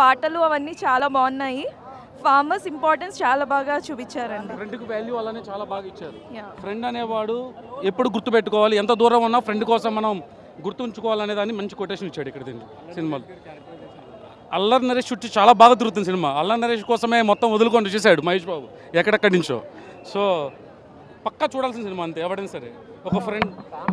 పాటలు అవన్నీ చాలా బాగున్నాయి. ఫార్మర్స్ ఇంపార్టెన్స్ చాలా బాగా చూపించారండి. ఫ్రెండ్కి వాల్యూ అలానే చాలా బాగా ఇచ్చారు. ఫ్రెండ్ అనేవాడు ఎప్పుడు గుర్తుపెట్టుకోవాలి, ఎంత దూరం ఉన్నా ఫ్రెండ్ కోసం మనం గుర్తుంచుకోవాలనే దాన్ని మంచి కొటేషన్ ఇచ్చాడు ఇక్కడ సినిమాలో. అల్లరి నరేష్ చుట్టూ చాలా బాగా తిరుగుతుంది సినిమా. అల్లరి నరేష్ కోసమే మొత్తం వదులుకొని వచ్చేసాడు మహేష్ బాబు ఎక్కడెక్కడి నుంచో. సో పక్కా చూడాల్సిన సినిమా అంతే ఎవరైనా సరే. ఒక ఫ్రెండ్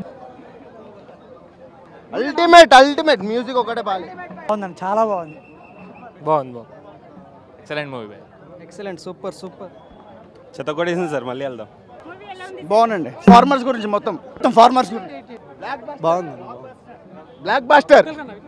అల్టిమేట్ మ్యూజిక్ ఒకటే బాగుందండి, చాలా బాగుంది. బాగుంది ఎక్సలెంట్ మూవీ. Excellent, super. చెత్త కొట్టేసింది సార్, మళ్ళీ వెళ్దాం. బాగుందండి. ఫార్మర్స్ గురించి మొత్తం ఫార్మర్స్ గురించి బాగుంది. బ్లాక్ బాస్టర్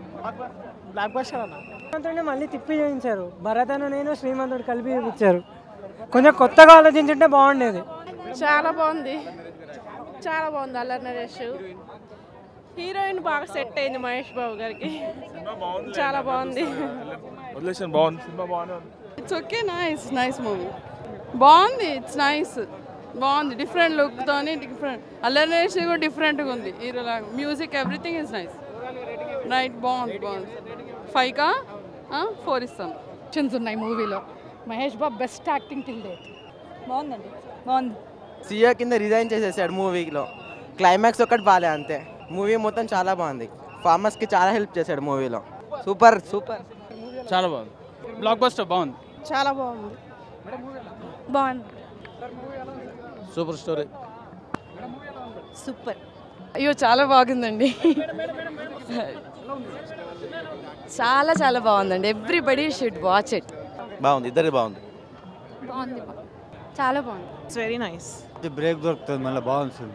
అన్న మళ్ళీ తిప్పి చూపించారు. భరత్ అన్న నేను శ్రీమంతుడు కలిపి చూపించారు. కొంచెం కొత్తగా ఆలోచించుంటే బాగుండేది. చాలా బాగుంది అల్లరి నరేష్. హీరోయిన్ బాగా సెట్ అయింది మహేష్ బాబు గారికి. చాలా బాగుంది. It's okay, nice movie. బాగుంది, ఇట్స్ నైస్, బాగుంది. డిఫరెంట్ లుక్ తోని డిఫరెంట్. అల్లరి నరేష్ కూడా డిఫరెంట్గా ఉంది హీరోలా. Music everything is nice. Right, బాగుంది. 5కా 4 ఇస్తాం. ఆప్షన్స్ ఉన్నాయి మూవీలో. Mahesh Babu best acting till date. బాగుంది. సీఏ కింద రిజైన్ చేసేసాడు మూవీలో. క్లైమాక్స్ ఒకటి బాలే అంతే. మూవీ మొత్తం చాలా బాగుంది. ఫార్మర్స్కి చాలా హెల్ప్ చేశాడు మూవీలో. సూపర్. చాలా బాగుంది. బ్లాక్ బస్టర్ బాగుంది. చాలా బాగుంది. Super story. సూపర్. అయ్యో చాలా బాగుందండి. చాలా బాగుందండి. Everybody should watch it. బాగుంది, ఇద్దరికి బాగుంది. చాలా బాగుంది. It's very nice. బ్రేక్ దొరుకుతుంది మళ్ళీ, బాగుంది.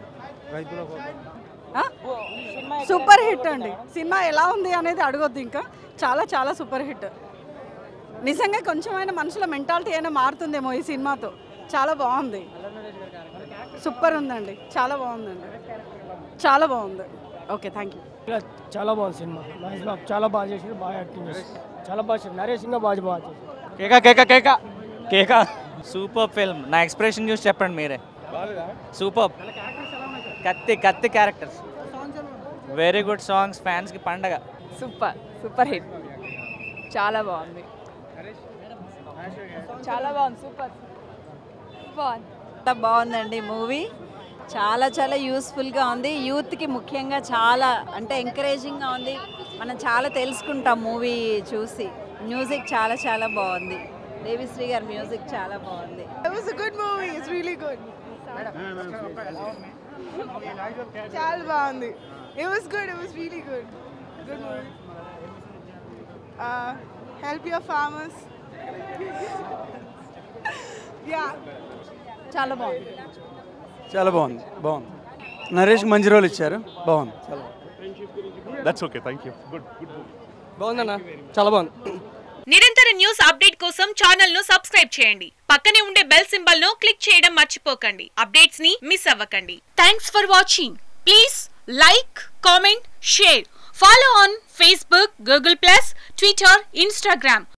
సూపర్ హిట్ అండి. సినిమా ఎలా ఉంది అనేది అడగొద్దు. ఇంకా చాలా సూపర్ హిట్. నిజంగా కొంచెమైనా మనుషుల మెంటాలిటీ అయినా మారుతుందేమో ఈ సినిమాతో. చాలా బాగుంది, సూపర్ ఉందండి. చాలా బాగుంది. Okay, thank you. చాలా బాగుంది సినిమా. మహేష్ బాబు చాలా బాగా చేసి, బాగా యాక్టింగ్ చేసి, చాలా బాగా చేసి. నరేష్ ఇంకా బాగా చేసి. కేకా సూపర్ ఫిల్మ్. నా ఎక్స్ప్రెషన్ చూసి చెప్పండి మీరే. సూపర్. కత్తి క్యారెక్టర్స్, వెరీ గుడ్ సాంగ్స్, ఫ్యాన్స్కి పండగ. Super hit. చాలా బాగుంది. సూపర్ బాగుందండి మూవీ. చాలా యూస్ఫుల్గా ఉంది. యూత్కి ముఖ్యంగా చాలా అంటే ఎంకరేజింగ్గా ఉంది. మనం చాలా తెలుసుకుంటాం మూవీ చూసి. మ్యూజిక్ చాలా బాగుంది. దేవిశ్రీ గారి మ్యూజిక్ చాలా బాగుంది. It was a good movie. It's really good. చాలా బాగుంది. It was good. It was really good. Good movie. Help your farmers. Yeah. చాలా బాగుంది. నరేష్ మంచి రోల్ ఇచ్చారు. బాగుంది. That's okay, thank you. Good. బాగుందన్న, చాలా బాగుంది. నిరంతర న్యూస్ అప్డేట్ కోసం ఛానల్ ను సబ్స్క్రైబ్ చేయండి. పక్కనే ఉండే బెల్ సింబల్ ను క్లిక్ చేయడం మర్చిపోకండి. అప్డేట్స్ ని మిస్ అవ్వకండి. Thanks for watching. Please like, comment, share. Follow on Facebook, Google+, Twitter, Instagram.